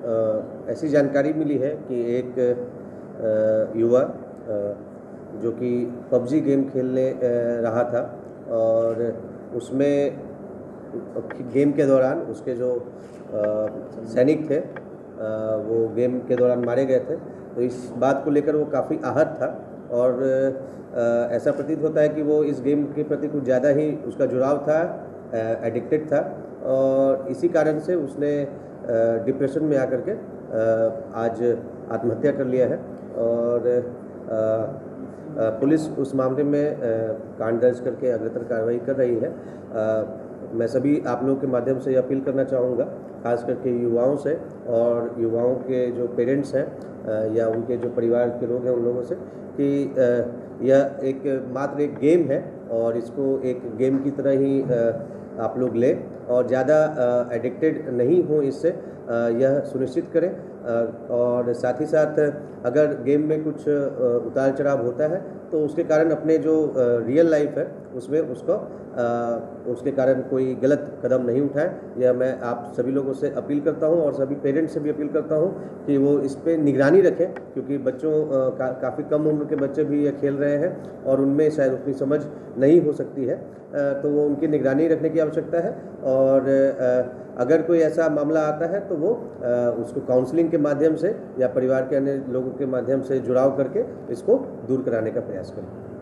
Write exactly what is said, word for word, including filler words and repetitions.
अ, ऐसी जानकारी मिली है कि एक अ, युवा अ, जो कि पबजी गेम खेलने अ, रहा था और उसमें गेम के दौरान उसके जो अ, सैनिक थे अ, वो गेम के दौरान मारे गए थे। तो इस बात को लेकर वो काफ़ी आहत था और अ, ऐसा प्रतीत होता है कि वो इस गेम के प्रति कुछ ज़्यादा ही उसका जुड़ाव था, एडिक्टेड था और इसी कारण से उसने डिप्रेशन में आकर के अ, आज आत्महत्या कर लिया है और अ, अ, पुलिस उस मामले में अ, कांड दर्ज करके अग्रतर कार्रवाई कर रही है। अ, मैं सभी आप लोगों के माध्यम से ये अपील करना चाहूँगा, खास करके युवाओं से और युवाओं के जो पेरेंट्स हैं अ, या उनके जो परिवार के लोग हैं उन लोगों से कि अ, यह एक मात्र एक गेम है और इसको एक गेम की तरह ही अ, आप लोग लें और ज़्यादा एडिक्टेड नहीं हों इससे, अ, यह सुनिश्चित करें। अ, और साथ ही साथ अगर गेम में कुछ अ, उतार चढ़ाव होता है तो उसके कारण अपने जो रियल लाइफ है उसमें उसको अ, उसके कारण कोई गलत कदम नहीं उठाएं। यह मैं आप सभी लोगों से अपील करता हूं और सभी पेरेंट्स से भी अपील करता हूं कि वो इस पे निगरानी रखें, क्योंकि बच्चों अ, का, काफ़ी कम उम्र के बच्चे भी ये खेल रहे हैं और उनमें शायद उतनी समझ नहीं हो सकती है, अ, तो वो उनकी निगरानी रखने की आवश्यकता है। और अ, अगर कोई ऐसा मामला आता है तो वो अ, उसको काउंसलिंग के माध्यम से या परिवार के अन्य लोगों के माध्यम से जुड़ाव करके इसको दूर कराने का प्रयास करें।